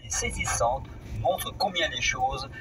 et saisissante montre combien les choses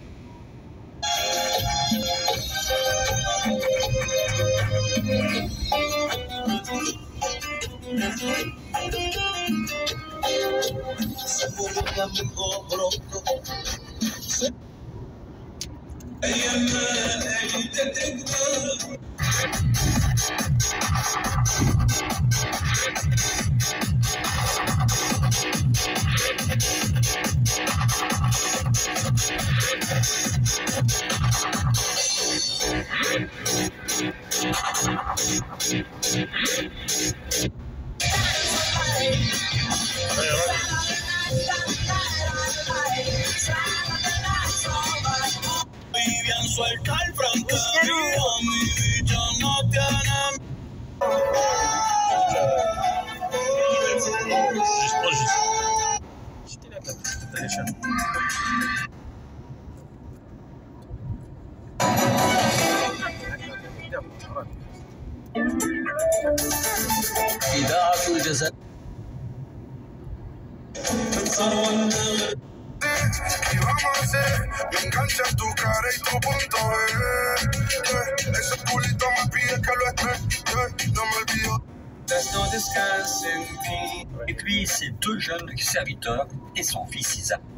bien suelta el franco, mi bicho no tiene. J'étais là, t'as les chats. إذاعة الجزائر. Y vamos a hacer, me engancha tu cara y tu punto G. Ese culito me pide que lo esté, no me olvido. Et puis ses deux jeunes serviteurs et son fils Isaac.